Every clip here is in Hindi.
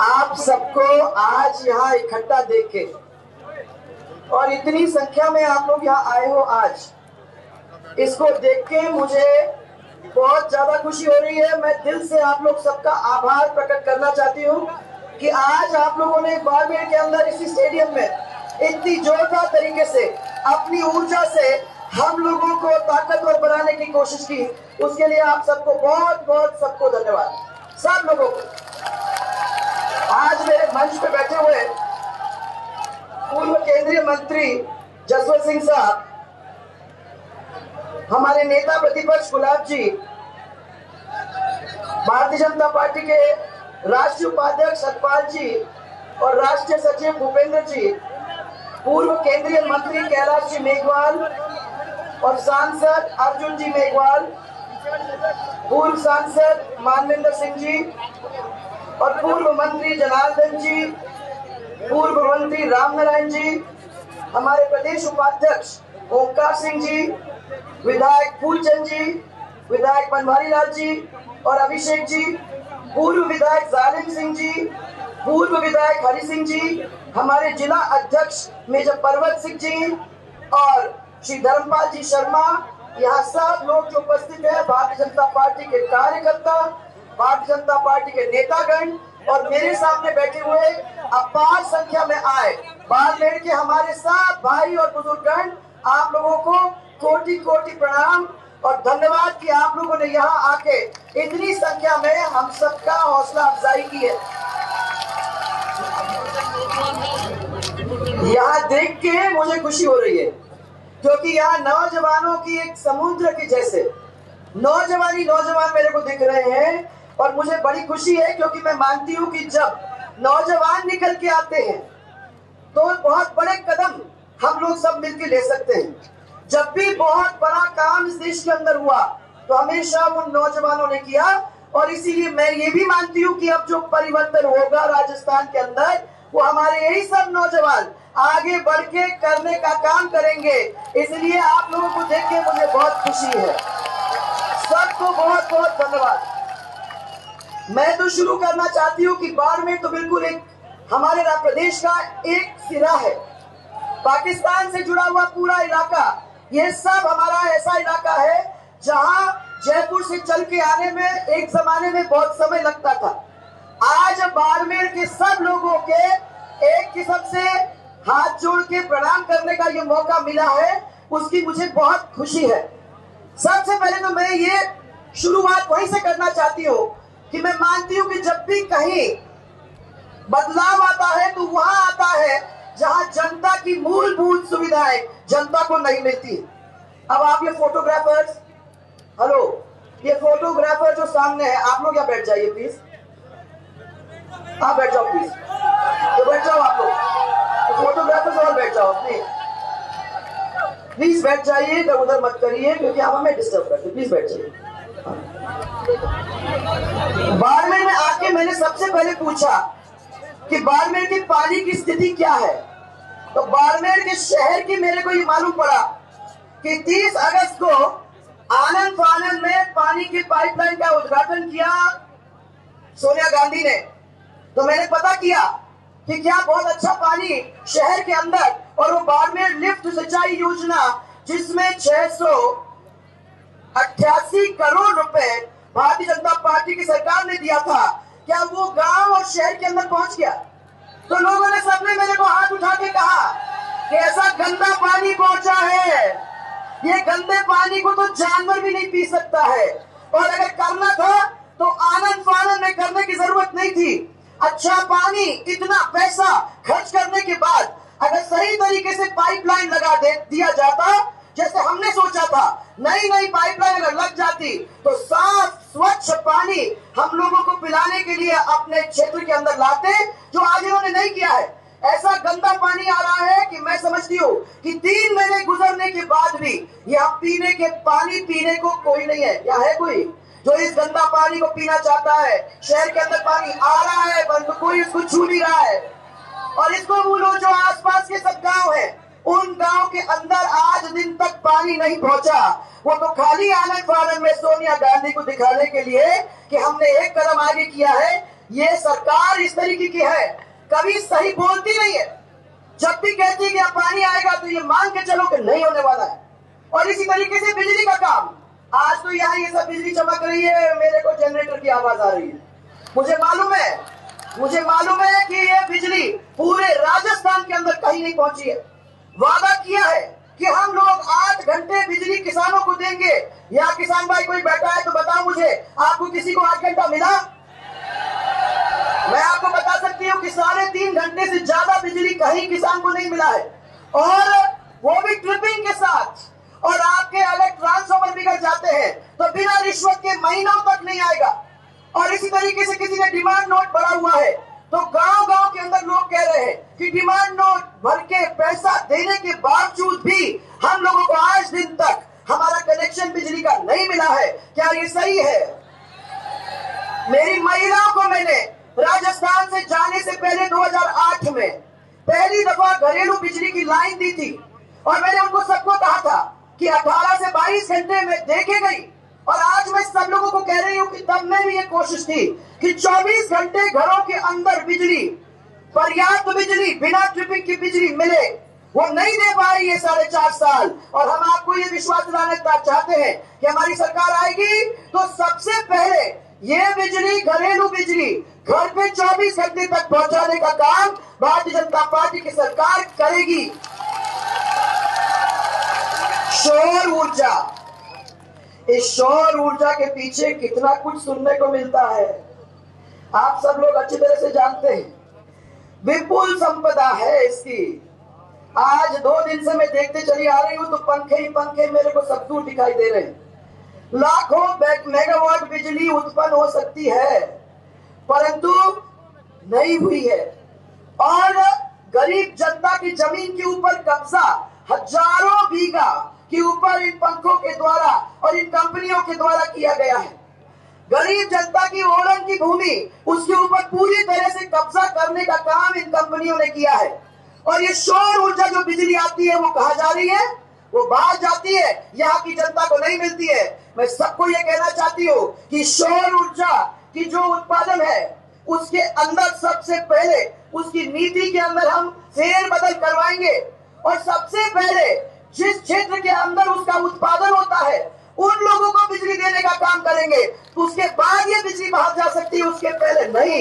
आप सबको आज यहाँ इकट्ठा देख के और इतनी संख्या में आप लोग यहाँ आए हो आज, इसको देख के मुझे बहुत ज्यादा खुशी हो रही है। मैं दिल से आप लोग सबका आभार प्रकट करना चाहती हूँ कि आज आप लोगों ने बाड़मेर के अंदर इसी स्टेडियम में इतनी जोरदार तरीके से अपनी ऊर्जा से हम लोगों को ताकतवर बनाने की कोशिश की। उसके लिए आप सबको बहुत बहुत सबको धन्यवाद, सब लोगों को। आज मेरे मंच पे बैठे हुए पूर्व केंद्रीय मंत्री जसवंत सिंह साहब, हमारे नेता प्रतिपक्ष गुलाब जी, भारतीय जनता पार्टी के राष्ट्रीय उपाध्यक्ष सतपाल जी और राष्ट्रीय सचिव भूपेंद्र जी, पूर्व केंद्रीय मंत्री कैलाश जी मेघवाल और सांसद अर्जुन जी मेघवाल, पूर्व सांसद मानवेंद्र सिंह जी और पूर्व मंत्री जनार्दन जी, पूर्व मंत्री रामनारायण जी, हमारे प्रदेश उपाध्यक्ष ओंकार सिंह जी, विधायक फूलचंद जी, विधायक बनवारी लाल जी और अभिषेक जी, पूर्व विधायक जालिम सिंह जी, पूर्व विधायक हरि सिंह जी, हमारे जिला अध्यक्ष मेजर पर्वत सिंह जी और श्री धर्मपाल जी शर्मा, यहाँ सब लोग जो उपस्थित है, भारतीय जनता पार्टी के कार्यकर्ता, भारतीय जनता पार्टी के नेतागण और मेरे सामने बैठे हुए अपार संख्या में आए बाड़मेर के हमारे सब भाई और बुजुर्गगण, आप लोगों को कोटि कोटि प्रणाम और धन्यवाद कि आप लोगों ने यहाँ आके इतनी संख्या में हम सबका हौसला अफजाई की है। यहाँ देख के मुझे खुशी हो रही है क्योंकि यहाँ नौजवानों की एक समुद्र के जैसे नौजवान मेरे को दिख रहे हैं और मुझे बड़ी खुशी है क्योंकि मैं मानती हूँ कि जब नौजवान निकल के आते हैं तो बहुत बड़े कदम हम लोग सब मिलकर ले सकते हैं। जब भी बहुत बड़ा काम इस देश के अंदर हुआ तो हमेशा उन नौजवानों ने किया और इसीलिए मैं ये भी मानती हूँ कि अब जो परिवर्तन होगा राजस्थान के अंदर वो हमारे यही सब नौजवान आगे बढ़ के करने का काम करेंगे। इसलिए आप लोगों को देख के मुझे बहुत खुशी है। सबको बहुत बहुत धन्यवाद। मैं तो शुरू करना चाहती हूँ कि बाड़मेर तो बिल्कुल एक हमारे प्रदेश का एक सिरा है, पाकिस्तान से जुड़ा हुआ पूरा इलाका, ये सब हमारा ऐसा इलाका है जहां जयपुर से चल के आने में एक जमाने में बहुत समय लगता था। आज बाड़मेर के सब लोगों के एक किस्म से हाथ जोड़ के प्रणाम करने का ये मौका मिला है, उसकी मुझे बहुत खुशी है। सबसे पहले तो मैं ये शुरुआत वहीं से करना चाहती हूँ कि मैं मानती हूँ कि जब भी कहीं बदलाव आता है तो वहां आता है जहां जनता की मूलभूत सुविधाएं जनता को नहीं मिलती। अब आप ये फोटोग्राफर्स, हेलो, ये फोटोग्राफर जो सामने है, आप लोग यहाँ बैठ जाइए प्लीज, आप बैठ जाओ प्लीज, तो बैठ जाओ आप लोग, तो फोटोग्राफर्स और बैठ जाओ प्लीज बैठ जाइए, इधर उधर मत करिए क्योंकि आप हमें डिस्टर्ब करते, प्लीज बैठ जाइए। बाड़मेर में आके मैंने सबसे पहले पूछा कि बाड़मेर की पानी की स्थिति क्या है, तो बाड़मेर के शहर की मेरे को ये मालूम पड़ा कि 30 अगस्त को आनंद फानंद में पानी की पाइपलाइन का उद्घाटन किया सोनिया गांधी ने। तो मैंने पता किया कि क्या बहुत अच्छा पानी शहर के अंदर, और वो बाड़मेर लिफ्ट सिंचाई योजना जिसमें 688 करोड़ रुपए भारतीय जनता पार्टी की सरकार ने दिया था, क्या वो गांव और शहर के अंदर पहुंच गया? तो लोगों ने सबने मेरे को हाथ उठा के कहा कि ऐसा गंदा पानी पहुंचा है, ये गंदे पानी को तो जानवर भी नहीं पी सकता है, और अगर करना था तो आनंद फानंद में करने की जरूरत नहीं थी। अच्छा पानी, इतना पैसा खर्च करने के बाद अगर सही तरीके से पाइपलाइन लगा दिया जाता जैसे हमने सोचा था, नई पाइपलाइन अगर लग जाती तो साफ स्वच्छ पानी हम लोगों को पिलाने के लिए अपने क्षेत्र के अंदर लाते, जो आज इन्होंने नहीं किया है। ऐसा गंदा पानी आ रहा है कि मैं समझती हूँ कि 3 महीने गुजरने के बाद भी यहाँ पीने के पानी पीने को कोई नहीं है। या है कोई जो इस गंदा पानी को पीना चाहता है? शहर के अंदर पानी आ रहा है पर कोई इसको छू नहीं रहा है। और इसको वो लोग जो आसपास के सब गांव है, उन गांव के अंदर आज दिन तक पानी नहीं पहुंचा। वो तो खाली आनंद फानंद में सोनिया गांधी को दिखाने के लिए कि हमने एक कदम आगे किया है, ये सरकार इस तरीके की है, कभी सही बोलती नहीं है। जब भी कहती है कि अब पानी आएगा तो ये मान के चलो कि नहीं होने वाला है। और इसी तरीके से बिजली का काम, आज तो यहाँ ये सब बिजली चमक रही है, मेरे को जनरेटर की आवाज आ रही है। मुझे मालूम है कि ये बिजली पूरे राजस्थान के अंदर कहीं नहीं पहुंची है। वादा किया है कि हम लोग 8 घंटे बिजली किसानों को देंगे। यहाँ किसान भाई कोई बैठा है तो बताओ मुझे, आपको किसी को 8 घंटा मिला? मैं आपको बता सकती हूँ कि 3.5 घंटे से ज्यादा बिजली कहीं किसान को नहीं मिला है, और वो भी ट्रिपिंग के साथ। और आपके अगर ट्रांसफार्मर बिगड़ जाते हैं तो बिना रिश्वत के महीनों तक नहीं आएगा। और इसी तरीके से किसी ने डिमांड नोट भरा हुआ है तो गांव-गांव के अंदर लोग कह रहे हैं कि डिमांड नोट भर के पैसा देने के बावजूद भी हम लोगों को आज दिन तक हमारा कनेक्शन बिजली का नहीं मिला है। क्या ये सही है? मेरी महिलाओं को मैंने राजस्थान से जाने से पहले 2008 में पहली दफा घरेलू बिजली की लाइन दी थी, और मैंने उनको सबको कहा था कि 18 से 22 घंटे में देके गई। और आज मैं सब लोगों को कह रही हूँ कि तब में भी ये कोशिश थी कि 24 घंटे घरों के अंदर बिजली, पर्याप्त बिजली, बिना ट्रिपिंग की बिजली मिले। वो नहीं दे पा रही है 4.5 साल। और हम आपको ये विश्वास दिलाना चाहते हैं कि हमारी सरकार आएगी तो सबसे पहले ये बिजली, घरेलू बिजली घर पे 24 घंटे तक पहुंचाने का काम भारतीय जनता पार्टी की सरकार करेगी। सौर ऊर्जा, इस सौर ऊर्जा के पीछे कितना कुछ सुनने को मिलता है, आप सब लोग अच्छी तरह से जानते हैं। विपुल संपदा है इसकी। आज 2 दिन से मैं देखते चली आ रही हूं तो पंखे ही पंखे मेरे को सब दूर दिखाई दे रहे हैं। लाखों मेगावाट बिजली उत्पन्न हो सकती है, परंतु नहीं हुई है। और गरीब जनता की जमीन के ऊपर कब्जा हजारों बीघा के ऊपर इन पंखों के द्वारा और इन कंपनियों के द्वारा किया गया है। गरीब जनता की ओरन की भूमि, उसके ऊपर पूरी तरह से कब्जा करने का काम इन कंपनियों ने किया है। और ये सौर ऊर्जा जो बिजली आती है वो कहाँ जा रही है? वो बाहर जाती है, यहाँ की जनता को नहीं मिलती है। मैं सबको ये कहना चाहती हूँ कि सौर ऊर्जा की जो उत्पादन है उसके अंदर सबसे पहले उसकी नीति के अंदर हम फेरबदल करवाएंगे, और सबसे पहले जिस क्षेत्र के अंदर उसका उत्पादन होता है उन लोगों को बिजली देने का काम करेंगे। तो उसके बाद ये बिजली बाहर जा सकती है, उसके पहले नहीं।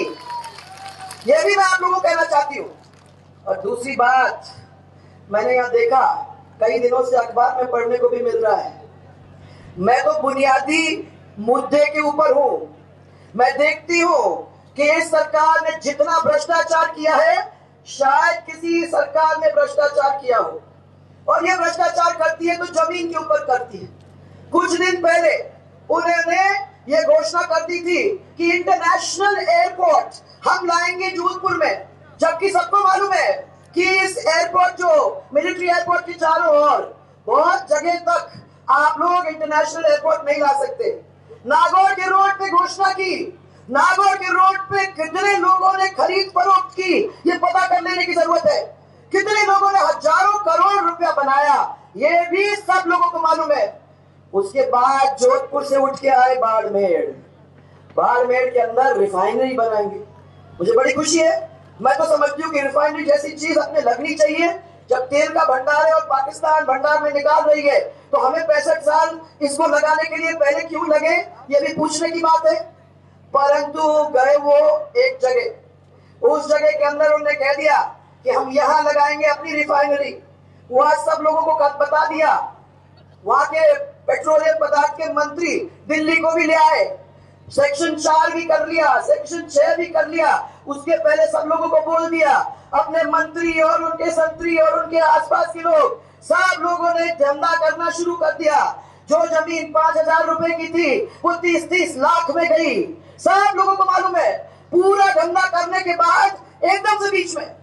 ये भी मैं आप लोगों को कहना चाहती हूँ। और दूसरी बात, मैंने यहाँ देखा कई दिनों से अखबार में पढ़ने को भी मिल रहा है, मैं तो बुनियादी मुद्दे के ऊपर हूं। मैं देखती हूं कि इस सरकार ने जितना भ्रष्टाचार किया है शायद किसी सरकार ने भ्रष्टाचार किया हो, और ये भ्रष्टाचार करती है तो जमीन के ऊपर करती है। कुछ दिन पहले उन्होंने ये घोषणा कर दी थी कि इंटरनेशनल एयरपोर्ट हम लाएंगे जोधपुर में, जबकि सबको मालूम है कि इस एयरपोर्ट जो मिलिट्री एयरपोर्ट के चारों ओर बहुत जगह तक आप लोग इंटरनेशनल एयरपोर्ट नहीं ला सकते। नागौर के रोड पे घोषणा की, नागौर के रोड पे कितने लोगों ने खरीद फरोख्त की ये पता कर लेने की जरूरत है। कितने लोगों ने हजारों करोड़ रुपया बनाया ये भी सब लोगों को मालूम है। उसके बाद जोधपुर से उठ के आए बाड़मेर, बाड़मेर के अंदर रिफाइनरी बनाएंगे। मुझे बड़ी खुशी है, मैं तो समझती हूँ कि रिफाइनरी जैसी चीज अपने लगनी चाहिए। जब तेल का भंडार है और पाकिस्तान भंडार में निकाल रही है तो हमें 65 साल इसको लगाने के लिए पहले क्यों लगे, ये भी पूछने की बात है। परंतु गए वो एक जगह, उस जगह के अंदर उन्होंने कह दिया कि हम यहाँ लगाएंगे अपनी रिफाइनरी। वहां सब लोगों को बता दिया, वहां के पेट्रोलियम पदार्थ के मंत्री दिल्ली को भी ले आए, सेक्शन 4 भी कर लिया, सेक्शन 6 भी कर लिया। उसके पहले सब लोगों को बोल दिया, अपने मंत्री और उनके संतरी और उनके आसपास के लोग सब लोगों ने धंधा करना शुरू कर दिया। जो जमीन 5,000 रुपए की थी वो 30-30 लाख में गई। सब लोगों को मालूम है। पूरा धंधा करने के बाद एकदम से बीच में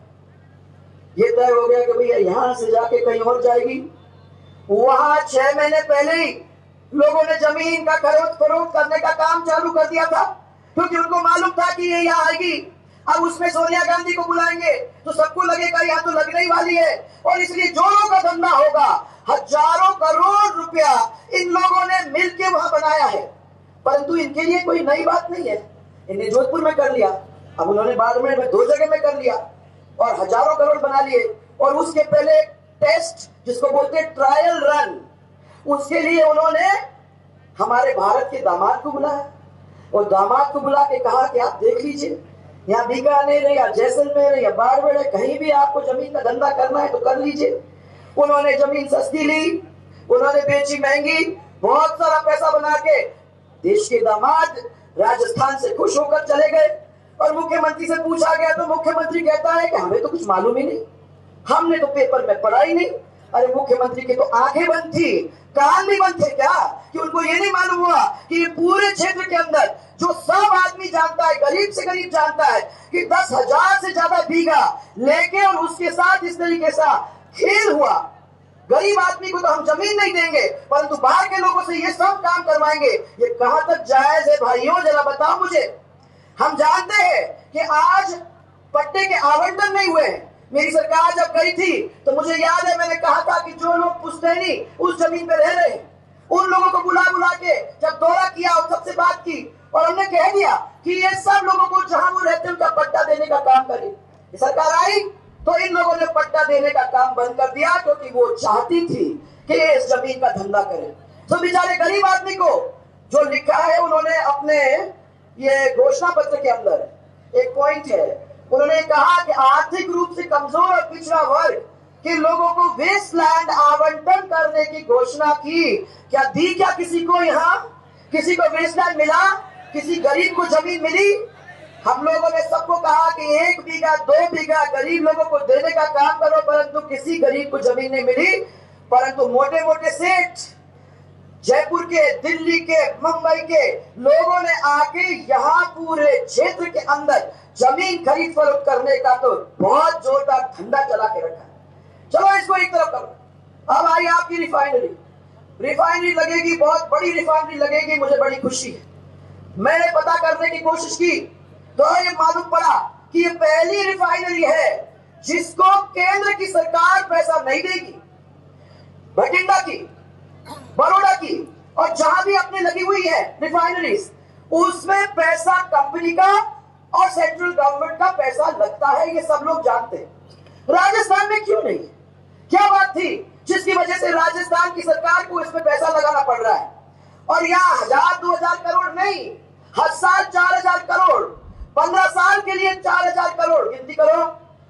ये तय हो गया कि भैया यहां से जाके कहीं और जाएगी। वहां 6 महीने पहले ही लोगों ने जमीन का खरीद फरोख्त करने का काम चालू कर दिया था, क्योंकि उनको मालूम था कि ये यहाँ आएगी। अब उसमें सोनिया गांधी को बुलाएंगे तो सबको लगेगा यहाँ तो लगने ही वाली है, और इसलिए जोरों का धंधा होगा। हजारों करोड़ रुपया इन लोगों ने मिलकर वहां बनाया है, परंतु इनके लिए कोई नई बात नहीं है। इन्हें जोधपुर में कर लिया, अब उन्होंने बाड़मेर में 2 जगह में कर लिया और हजारों करोड़ बना लिए। और उसके पहले टेस्ट, जिसको बोलते हैं ट्रायल रन, उसके लिए उन्होंने हमारे भारत के दामाद को बुलाया और दामाद को बुला के कहा कि आप देख लीजिए, यहाँ बीकानेर है या जैसलमेर है या बाड़मेर है, कहीं भी आपको जमीन का धंधा करना है तो कर लीजिए। उन्होंने जमीन सस्ती ली, उन्होंने बेची महंगी, बहुत सारा पैसा बना के देश के दामाद राजस्थान से खुश होकर चले गए। और मुख्यमंत्री से पूछा गया तो मुख्यमंत्री कहता है कि हमें तो कुछ मालूम ही नहीं, हमने तो पेपर में पढ़ा ही नहीं। अरे मुख्यमंत्री की तो आंखें बंद थी, कान भी बंद थे क्या, कि उनको ये नहीं मालूम हुआ कि पूरे क्षेत्र के अंदर जो सब आदमी जानता है, गरीब से गरीब जानता है कि 10,000 से ज्यादा बीघा लेके और उसके साथ इस तरीके से खेल हुआ। गरीब आदमी को तो हम जमीन नहीं देंगे, परंतु बाहर के लोगों से ये सब काम करवाएंगे। ये कहां तक जायज है भाइयों, जरा बताओ मुझे। हम जानते हैं कि आज पट्टे के आवंटन नहीं हुए हैं। मेरी सरकार जब गई थी तो मुझे याद है, मैंने कहा था कि जो लोग पुश्तैनी उस जमीन पे रह रहे हैं, उन लोगों को बुला बुला के जब दौरा किया और सबसे बात की और हमने कह दिया कि ये सब लोगों को जहां वो रहते हैं उनका पट्टा देने का काम करें। सरकार आई तो इन लोगों ने पट्टा देने का काम बंद कर दिया, क्योंकि वो चाहती थी कि इस जमीन का धंधा करें। तो बेचारे गरीब आदमी को जो लिखा है उन्होंने अपने ये घोषणा पत्र के अंदर एक पॉइंट है, उन्होंने कहा कि आर्थिक रूप से कमजोर और पिछड़ा वर्ग के लोगों को वेस्टलैंड आवंटन करने की घोषणा की। क्या दी क्या किसी को, यहाँ किसी को वेस्टलैंड मिला, किसी गरीब को जमीन मिली? हम लोगों ने सबको कहा कि 1 बीघा 2 बीघा गरीब लोगों को देने का काम करो, परंतु किसी गरीब को जमीन नहीं मिली। परंतु मोटे मोटे सेठ जयपुर के, दिल्ली के, मुंबई के लोगों ने आके यहाँ पूरे क्षेत्र के अंदर जमीन खरीद फरोख्त करने का तो बहुत जोरदार धंधा चला के रखा है। चलो इसको एक तरफ करो। अब आई आपकी रिफाइनरी लगेगी, बहुत बड़ी रिफाइनरी लगेगी, मुझे बड़ी खुशी है। मैंने पता करने की कोशिश की तो ये मालूम पड़ा कि ये पहली रिफाइनरी है जिसको केंद्र की सरकार पैसा नहीं देगी। भटिंडा की, बड़ौदा की और जहां भी अपने लगी हुई है रिफाइनरीज, उसमें पैसा कंपनी का और सेंट्रल गवर्नमेंट का पैसा लगता है, ये सब लोग जानते हैं। राजस्थान में क्यों नहीं? क्या बात थी जिसकी वजह से राजस्थान की सरकार को इसमें पैसा लगाना पड़ रहा है? और यहाँ 1,000-2,000 करोड़ नहीं, हर साल 4,000 करोड़, 15 साल के लिए 4,000 करोड़, गिनती करो,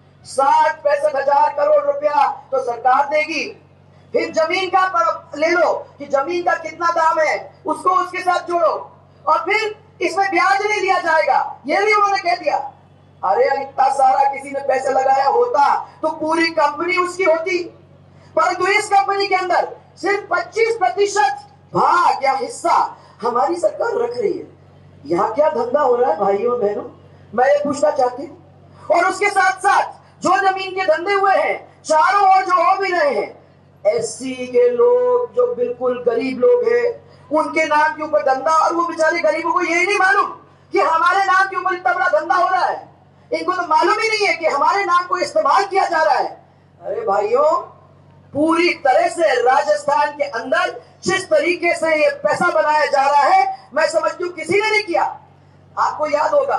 60-65,000 करोड़ रुपया तो सरकार देगी। फिर जमीन का ले लो कि जमीन का कितना दाम है, उसको उसके साथ जोड़ो, और फिर इसमें ब्याज नहीं लिया जाएगा, ये भी उन्होंने कह दिया। अरे इतना सारा किसी ने पैसे लगाया होता तो पूरी कंपनी उसकी होती, परंतु इस कंपनी के अंदर सिर्फ 25% भाग या हिस्सा हमारी सरकार रख रही है। यहाँ क्या धंधा हो रहा है भाइयों बहनों, मैं ये पूछना चाहती हूँ। और उसके साथ साथ जो जमीन के धंधे हुए हैं चारों ओर, जो हो भी रहे हैं, एससी के लोग जो बिल्कुल गरीब लोग हैं उनके नाम के ऊपर धंधा, और वो बेचारे गरीबों को यही नहीं मालूम कि हमारे नाम के ऊपर इतना बड़ा धंधा हो रहा है। इनको तो मालूम ही नहीं है कि हमारे नाम को इस्तेमाल किया जा रहा है। अरे भाइयों, पूरी तरह से राजस्थान के अंदर जिस तरीके से ये पैसा बनाया जा रहा है, मैं समझती हूँ किसी ने नहीं किया। आपको याद होगा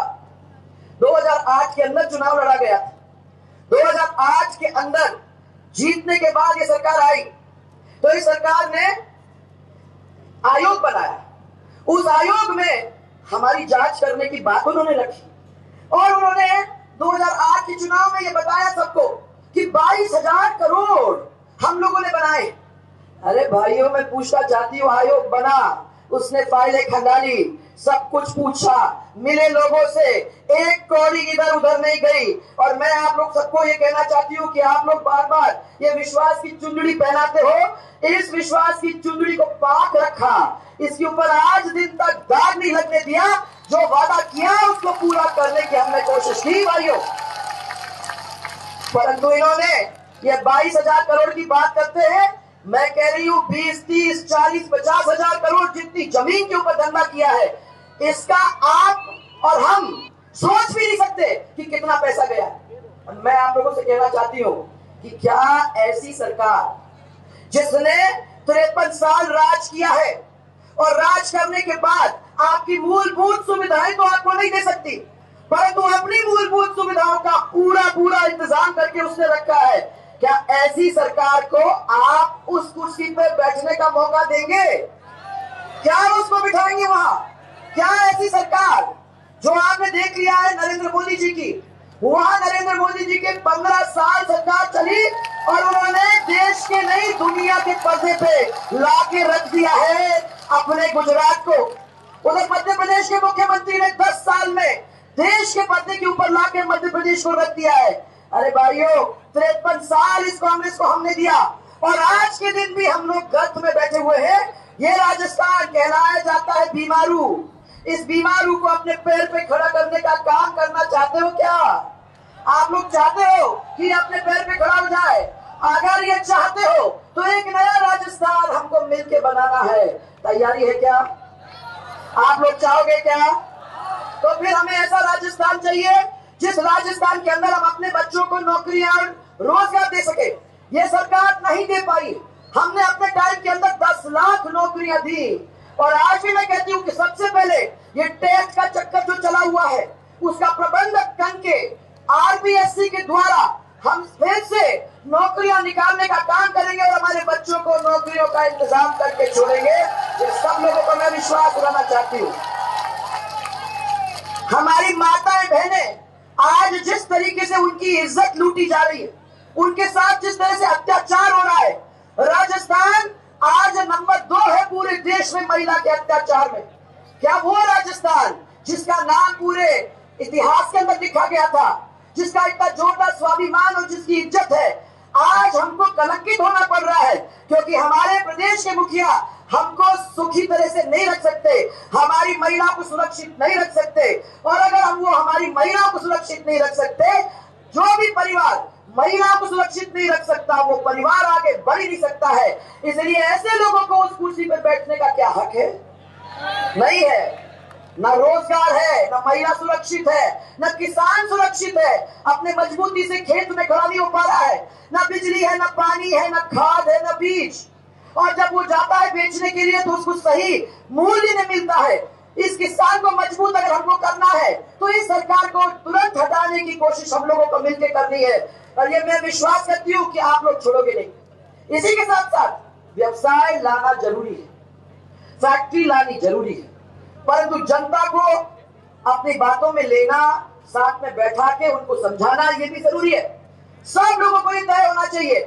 2008 के अंदर चुनाव लड़ा गया था। 2008 के अंदर जीतने के बाद ये सरकार आई तो इस सरकार ने आयोग बनाया। उस आयोग में हमारी जांच करने की बात उन्होंने रखी और उन्होंने 2008 के चुनाव में ये बताया सबको कि 22,000 करोड़ हम लोगों ने बनाए। अरे भाइयों, मैं पूछना चाहती हूँ, आयोग बना, उसने फाइलें खंगाली, सब कुछ पूछा, मिले लोगों से, एक कौड़ी इधर उधर नहीं गई। और मैं आप लोग सबको ये कहना चाहती हूँ कि आप लोग बार बार ये विश्वास की चुंदड़ी पहनाते हो, इस विश्वास की चुंदड़ी को पाक रखा, इसके ऊपर आज दिन तक दाग नहीं लगने दिया। जो वादा किया उसको पूरा करने की हमने कोशिश की भाइयों, परंतु इन्होंने ये 22,000 करोड़ की बात करते हैं। मैं कह रही हूँ 20, 30, 40, 50,000 करोड़ जितनी जमीन के ऊपर धंधा किया है, इसका आप और हम सोच भी नहीं सकते कि कितना पैसा गया। मैं आप लोगों से कहना चाहती हूँ कि क्या ऐसी सरकार जिसने 53 साल राज किया है और राज करने के बाद आपकी मूलभूत सुविधाएं तो आपको नहीं दे सकती, परंतु अपनी मूलभूत सुविधाओं का पूरा पूरा इंतजाम करके उसने रखा है। क्या ऐसी सरकार को आप उस कुर्सी पर बैठने का मौका देंगे? क्या उसको बिठाएंगे वहां? क्या ऐसी सरकार जो आपने देख लिया है नरेंद्र मोदी जी की, वहां नरेंद्र मोदी जी के 15 साल सरकार चली और उन्होंने देश के नहीं दुनिया के पर्दे पे लाके रख दिया है अपने गुजरात को। उधर मध्य प्रदेश के मुख्यमंत्री ने 10 साल में देश के पर्दे के ऊपर लाके मध्य प्रदेश को रख दिया है। अरे भाइयों, 53 साल इस कांग्रेस को हमने दिया और आज के दिन भी हम लोग गर्त में बैठे हुए हैं। ये राजस्थान कहलाया जाता है बीमारू। इस बीमारू को अपने पैर पे खड़ा करने का काम करना चाहते हो क्या? आप लोग चाहते हो कि अपने पैर पे खड़ा हो जाए? अगर ये चाहते हो तो एक नया राजस्थान हमको मिलके बनाना है। तैयारी है क्या? आप लोग चाहोगे क्या? तो फिर हमें ऐसा राजस्थान चाहिए जिस राजस्थान के अंदर हम अपने बच्चों को नौकरियां रोजगार दे सके। ये सरकार नहीं दे पाई। हमने अपने टाइम के अंदर 10 लाख नौकरियां दी और आज भी मैं कहती हूँ कि सबसे पहले ये टैक्स का चक्कर जो चला हुआ है उसका प्रबंधक करके आरबीएससी के द्वारा हम फिर से नौकरियां निकालने का काम करेंगे और हमारे बच्चों को नौकरियों का इंतजाम करके छोड़ेंगे। ये सब लोगों को मैं विश्वास दिलाना चाहती हूँ। हमारी माताएं बहनें आज जिस तरीके से उनकी इज्जत लूटी जा रही है, उनके साथ जिस तरह से अत्याचार हो रहा है, राजस्थान आज नंबर 2 है पूरे देश में महिला के अत्याचार में। क्या वो राजस्थान जिसका नाम पूरे इतिहास के अंदर लिखा गया था, जिसका इतना जोरदार स्वाभिमान और जिसकी इज्जत है, आज हमको कलंकित होना पड़ रहा है क्योंकि हमारे प्रदेश के मुखिया हमको सुखी तरह से नहीं रख सकते, हमारी महिला को सुरक्षित नहीं रख सकते। और अगर हम वो हमारी महिला को सुरक्षित नहीं रख सकते, जो भी परिवार महिला को सुरक्षित नहीं रख सकता वो परिवार आगे बढ़ ही नहीं सकता है। इसलिए ऐसे लोगों को उस कुर्सी पर बैठने का क्या हक है? नहीं है। न रोजगार है, न महिला सुरक्षित है, न किसान सुरक्षित है, अपने मजबूती से खेत में खड़ा नहीं हो पा रहा है, न बिजली है, न पानी है, न खाद है, न बीज। और जब वो जाता है बेचने के लिए तो उसको सही मूल्य नहीं मिलता है। इस किसान को मजबूत अगर हमको करना है तो इस सरकार को तुरंत हटाने की कोशिश हम लोगों को मिलकर करनी है और ये मैं विश्वास करती हूँ कि आप लोग छोड़ोगे नहीं। इसी के साथ साथ व्यवसाय लाना जरूरी है, फैक्ट्री लानी जरूरी है, परंतु जनता को अपनी बातों में लेना, साथ में बैठा के उनको समझाना ये भी जरूरी है। सब लोगों को ये तय होना चाहिए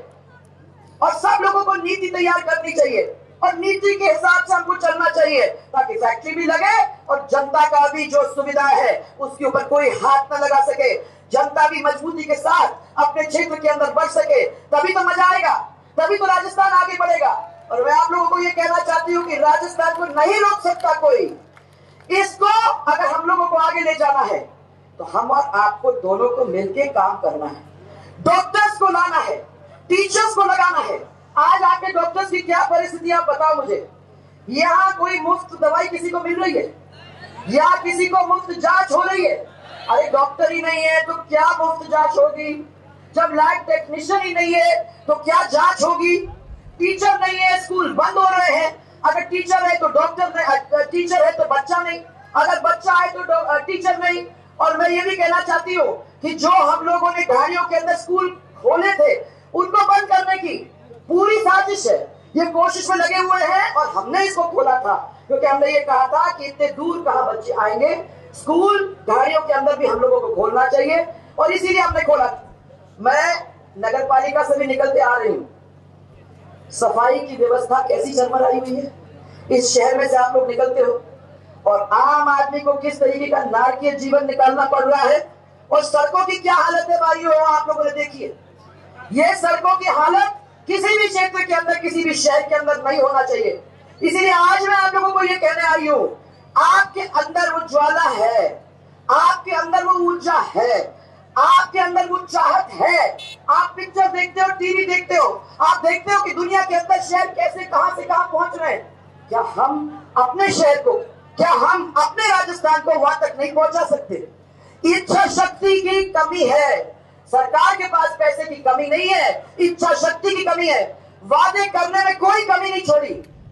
और सब लोगों को नीति तैयार करनी चाहिए और नीति के हिसाब से हमको चलना चाहिए ताकि फैक्ट्री भी लगे और जनता का भी जो सुविधा है उसके ऊपर कोई हाथ न लगा सके, जनता भी मजबूती के साथ अपने क्षेत्र के अंदर बढ़ सके। तभी तो मजा आएगा, तभी तो राजस्थान आगे बढ़ेगा। और मैं आप लोगों को ये कहना चाहती हूँ कि राजस्थान को नहीं रोक सकता कोई। इसको अगर हम लोगों को आगे ले जाना है तो हम और आपको दोनों को मिलकर काम करना है। डॉक्टर्स को लाना है, टीचर्स को लगाना है। आज आपके डॉक्टर्स की क्या परिस्थिति आप बताओ मुझे। यहाँ कोई मुफ्त दवाई किसी को मिल रही है या किसी को मुफ्त जांच हो रही है? अरे डॉक्टर ही नहीं है तो क्या मुफ्त जांच होगी? जब लैब टेक्नीशियन ही नहीं है तो क्या जांच होगी? टीचर नहीं है, स्कूल बंद हो रहे हैं। अगर टीचर है तो डॉक्टर नहीं, टीचर है तो बच्चा नहीं, अगर बच्चा है तो टीचर नहीं। और मैं ये भी कहना चाहती हूँ कि जो हम लोगों ने गाड़ियों के अंदर स्कूल खोले थे उनको बंद करने की पूरी साजिश है। ये कोशिश में लगे हुए हैं और हमने इसको खोला था क्योंकि हमने ये कहा था कि इतने दूर कहाँ बच्चे आएंगे, स्कूल गाड़ियों के अंदर भी हम लोगों को खोलना चाहिए और इसीलिए हमने खोला। मैं नगर पालिका से भी निकलते आ रही हूँ, सफाई की व्यवस्था कैसी चरमराई हुई है इस शहर में से आप लोग निकलते हो और आम आदमी को किस तरीके का नारकीय जीवन निकालना पड़ रहा है और सड़कों की क्या हालत है भाइयों, आप लोगों ने देखी है। ये सड़कों की हालत किसी भी क्षेत्र के अंदर, किसी भी शहर के अंदर नहीं होना चाहिए। इसीलिए आज मैं आप लोगों को ये कहने आई हूँ, आपके अंदर वो ज्वाला है, आपके अंदर वो ऊर्जा है, आपके अंदर वो चाहत है। आप पिक्चर देखते हो, टीवी देखते हो, आप देखते हो कि दुनिया के अंदर शहर कैसे कहां से कहां पहुंच रहे हैं। क्या हम अपने शहर को, क्या हम अपने राजस्थान को वहां तक नहीं पहुंचा सकते? इच्छा शक्ति की कमी है। सरकार के पास पैसे की कमी नहीं है, इच्छा शक्ति की कमी है। वादे करने में कोई कमी नहीं छोड़ी,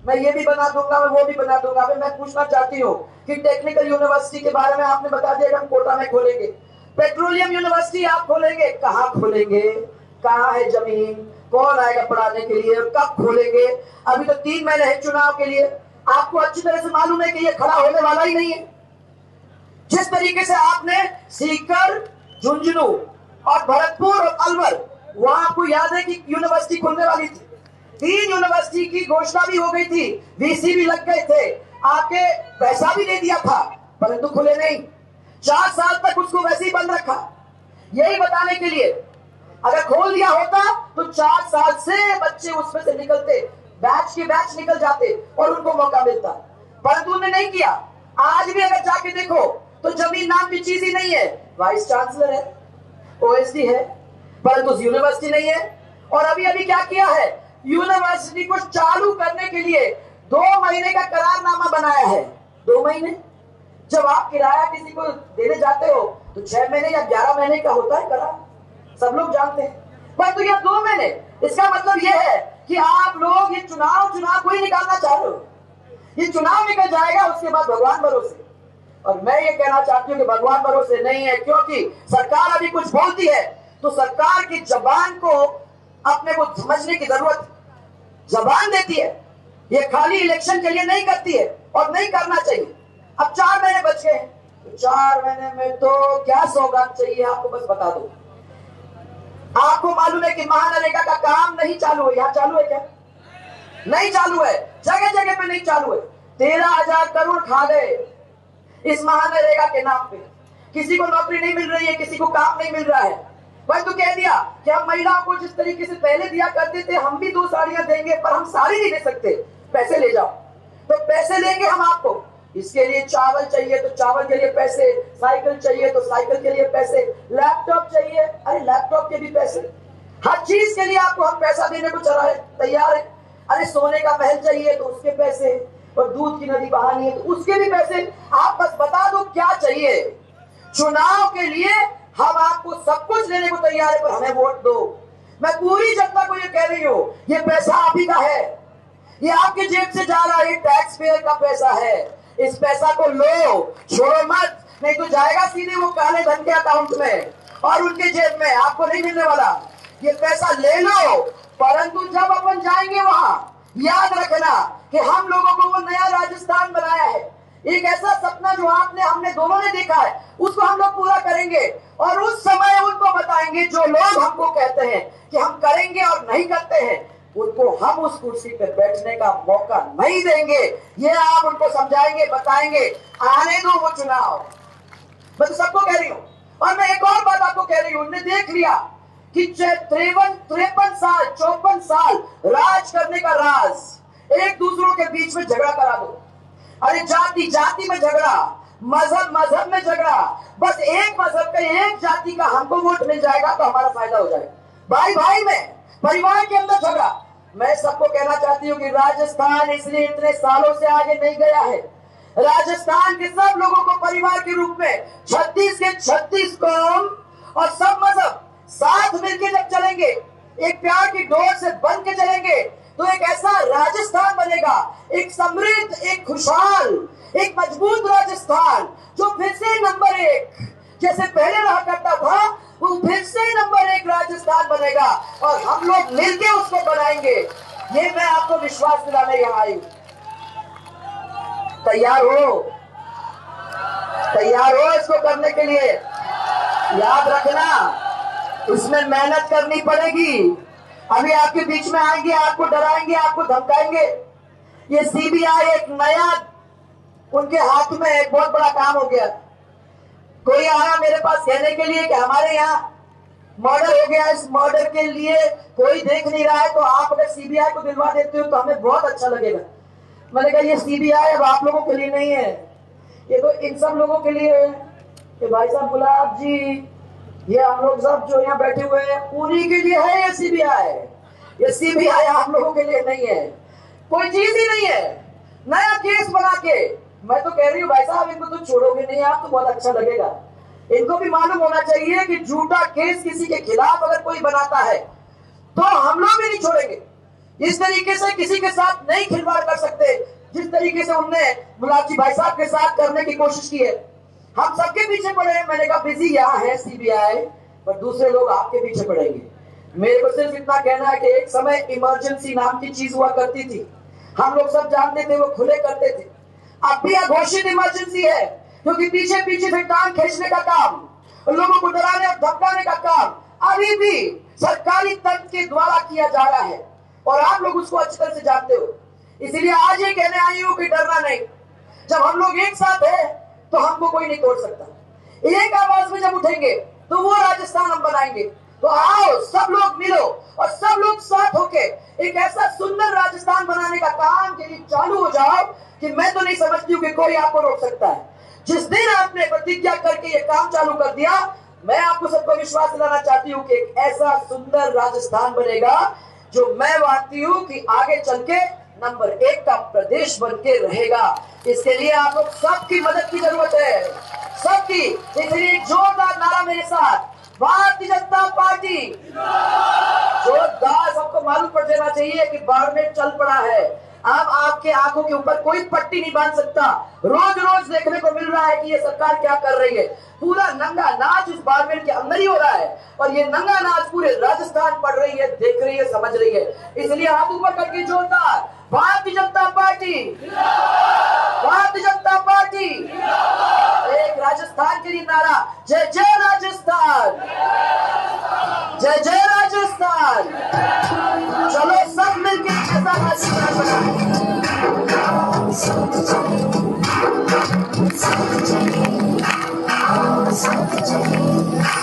मैं ये भी बना दूंगा, मैं वो भी बना दूंगा। मैं पूछना चाहती हूँ कि टेक्निकल यूनिवर्सिटी के बारे में आपने बता दिया कि हम कोटा में खोलेंगे। पेट्रोलियम यूनिवर्सिटी आप खोलेंगे, कहाँ खोलेंगे? कहाँ है जमीन? कौन आएगा पढ़ाने के लिए? कब खोलेंगे? अभी तो 3 महीने है चुनाव के लिए। आपको अच्छी तरह से मालूम है कि ये खड़ा होने वाला ही नहीं है। जिस तरीके से आपने सीकर, झुंझुनू और भरतपुर और अलवर, वहां आपको याद है कि यूनिवर्सिटी खुलने वाली थी, 3 यूनिवर्सिटी की घोषणा भी हो गई थी, वीसी भी लग गए थे, आपके पैसा भी दे दिया था, परंतु खुले नहीं। 4 साल तक उसको वैसे ही बंद रखा, यही बताने के लिए अगर खोल दिया होता तो 4 साल से बच्चे उसमें से निकलते, बैच के बैच निकल जाते और उनको मौका मिलता, परंतु उन्होंने नहीं किया। आज भी अगर जाके देखो तो जमीन नाम की चीज ही नहीं है। वाइस चांसलर है, ओएसडी है, परंतु यूनिवर्सिटी नहीं है। और अभी अभी क्या किया है, यूनिवर्सिटी को चालू करने के लिए 2 महीने का करारनामा बनाया है। 2 महीने, जब आप किराया किसी को देने जाते हो तो 6 महीने या 11 महीने का होता है करार, सब लोग जानते हैं, परंतु तो यह 2 महीने। इसका मतलब यह है कि आप लोग ये चुनाव को ही निकालना चाह रहे हो। ये चुनाव निकल जाएगा, उसके बाद भगवान भरोसे। और मैं ये कहना चाहती हूँ कि भगवान भरोसे नहीं है, क्योंकि सरकार अभी कुछ बोलती है तो सरकार की जबान को अपने को समझने की जरूरत है। जबान देती है, ये खाली इलेक्शन के लिए नहीं करती है और नहीं करना चाहिए। अब 4 महीने बच गए, तो 4 महीने में तो क्या सौगात चाहिए आपको, बस बता दो। आपको मालूम है कि महानरेगा का काम नहीं चालू है, यहाँ चालू है क्या? नहीं चालू है, जगह जगह पे नहीं चालू है। 13,000 करोड़ खा गए इस महानरेगा के नाम पे। किसी को नौकरी नहीं मिल रही है, किसी को काम नहीं मिल रहा है। वही तो कह दिया कि हम महिलाओं को जिस तरीके से पहले दिया करते थे, हम भी 2 साड़ियां देंगे, पर हम साड़ी नहीं दे सकते, पैसे ले जाओ। तो पैसे लेंगे हम आपको, इसके लिए चावल चाहिए तो चावल के लिए पैसे, साइकिल चाहिए तो साइकिल के लिए पैसे, लैपटॉप चाहिए, अरे लैपटॉप के भी पैसे, हर चीज के लिए आपको हम पैसा देने को तैयार है। अरे सोने का महल चाहिए तो उसके पैसे, और दूध की नदी बहानी है तो उसके भी पैसे। आप बस बता दो क्या चाहिए। चुनाव के लिए हम आपको सब कुछ देने को तैयार है, पर हमें वोट दो। मैं पूरी जनता को ये कह रही हूँ, ये पैसा आप ही का है, ये आपके जेब से जा रहा है, ये टैक्स पेयर का पैसा है। इस पैसा को लो, छोड़ो मत, नहीं तो जाएगा सीधे वो काले धन के अकाउंट में और उनके जेब में, आपको नहीं मिलने वाला। ये पैसा ले लो, परंतु जब अपन जाएंगे वहां, याद रखना कि हम लोगों को वो नया राजस्थान बनाया है। एक ऐसा सपना जो हमने दोनों ने देखा है, उसको हम लोग पूरा करेंगे। और उस समय उनको बताएंगे, जो लोग हमको कहते हैं कि हम करेंगे और नहीं करते हैं, उनको हम उस कुर्सी पर बैठने का मौका नहीं देंगे। ये आप उनको समझाएंगे, बताएंगे। आने दो वो चुनाव, मैं तो सबको कह रही हूँ। और मैं एक और बात आपको कह रही हूँ, उन्होंने देख लिया कि 53 साल 54 साल राज करने का राज एक दूसरों के बीच में झगड़ा करा दो। अरे जाति जाति में झगड़ा, मजहब मजहब में झगड़ा, बस एक मजहब का एक जाति का हमको वोट मिल जाएगा तो हमारा फायदा हो जाएगा। भाई भाई में, परिवार के अंदर झगड़ा। मैं सबको कहना चाहती हूँ कि राजस्थान इसलिए इतने सालों से आगे नहीं गया है। राजस्थान के सब लोगों को परिवार के रूप में 36 के 36 कौम और सब मजहब साथ मिलकर जब चलेंगे, एक प्यार की डोर से बन के चलेंगे, तो एक ऐसा राजस्थान बनेगा, एक समृद्ध, एक खुशहाल, एक मजबूत राजस्थान, जो फिर से नंबर 1 जैसे पहले रहा करता था, वो फिर से नंबर 1 राजस्थान बनेगा और हम लोग मिलके उसको बनाएंगे। ये मैं आपको विश्वास दिलाने यहाँ आई। तैयार हो? तैयार हो इसको करने के लिए? याद रखना, इसमें मेहनत करनी पड़ेगी। अभी आपके बीच में आएंगे, आपको डराएंगे, आपको धमकाएंगे। ये सीबीआई एक नया उनके हाथ में एक बहुत बड़ा काम हो गया। कोई आया मेरे पास कहने के लिए कि हमारे यहाँ मर्डर हो गया, इस मर्डर के लिए कोई देख नहीं रहा है, तो आप अगर सीबीआई को दिलवा देते हो तो हमें बहुत अच्छा लगेगा। मैंने कहा ये सीबीआई अब आप लोगों के लिए नहीं है, ये तो इन सब लोगों के लिए है कि भाई साहब गुलाब जी, ये हम लोग सब जो यहाँ बैठे हुए हैं उन्हीं के लिए है ये सीबीआई। ये सीबीआई आप लोगों के लिए नहीं है, कोई चीज ही नहीं है। नया केस बना के, मैं तो कह रही हूँ भाई साहब इनको तो छोड़ोगे नहीं आप, तो बहुत अच्छा लगेगा। इनको भी मालूम होना चाहिए कि झूठा केस किसी के खिलाफ अगर कोई बनाता है तो हम लोग भी नहीं छोड़ेंगे। इस तरीके से किसी के साथ नहीं खिलवाड़ कर सकते जिस तरीके से उनने मुलाजी भाई साहब के साथ करने की कोशिश की है। हम सबके पीछे पड़े हैं। मैंने कहा बिजी यहाँ है सीबीआई, पर दूसरे लोग आपके पीछे पड़ेंगे। मेरे को सिर्फ इतना कहना है कि एक समय इमरजेंसी नाम की चीज हुआ करती थी, हम लोग सब जानते थे, वो खुले करते थे। अब भी घोषित इमरजेंसी है, क्योंकि पीछे पीछे से टांग खींचने का काम, लोगों को डराने और धमकाने का काम अभी भी सरकारी तंत्र के द्वारा किया जा रहा है, और आप लोग उसको अच्छी तरह से जानते हो। इसलिए आज ये कहने आई हूं कि डरना नहीं। जब हम लोग एक साथ हैं तो हमको कोई नहीं तोड़ सकता। एक आवाज में जब उठेंगे तो वो राजस्थान हम बनाएंगे। तो आओ सब लोग मिलो और सब लोग साथ होके एक ऐसा सुंदर राजस्थान बनाने का काम के लिए चालू हो जाओ कि मैं तो नहीं समझती हूँ कि कोई आपको रोक सकता है। जिस दिन आपने प्रतिज्ञा करके ये काम चालू कर दिया, मैं आपको सबको विश्वास दिलाना चाहती हूँ कि एक ऐसा सुंदर राजस्थान बनेगा जो मैं मानती हूँ कि आगे चल के नंबर 1 का प्रदेश बन के रहेगा। इसके लिए आप लोग सबकी मदद की जरूरत है, सबकी। इसलिए जोरदार नारा मेरे साथ, भारतीय जनता पार्टी जोरदार। सबको मालूम पड़ जाना चाहिए कि बाड़मेर चल पड़ा है। अब आपके आंखों के ऊपर कोई पट्टी नहीं बांध सकता। रोज रोज देखने को मिल रहा है कि ये सरकार क्या कर रही है। पूरा नंगा नाच इस बाड़मेर के अंदर ही हो रहा है, और ये नंगा नाच पूरे राजस्थान पढ़ रही है, देख रही है, समझ रही है। इसलिए हाथ ऊपर करके जोरदार, भारतीय जनता पार्टी, भारतीय जनता पार्टी। एक राजस्थान के लिए नारा, जय जय राजस्थान, जय जय राजस्थान। चलो सब मिलकर ऐसा राजस्थान बनाएं।